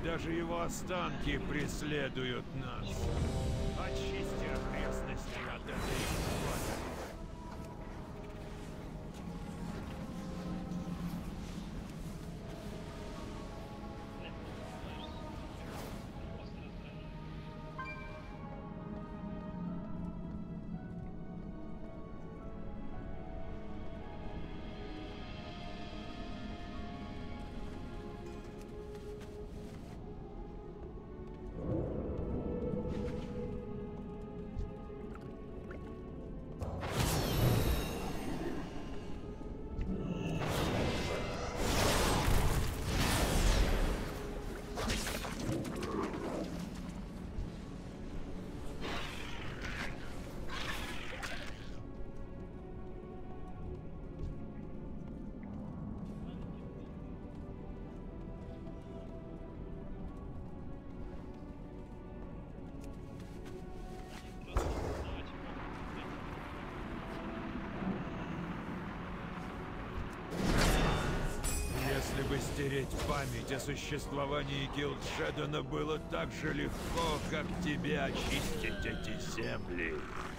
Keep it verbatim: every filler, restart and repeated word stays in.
Даже его останки преследуют нас. Очисти окрестности от этой твари. Если бы стереть память о существовании Гилд Шэддона было так же легко, как тебе очистить эти земли.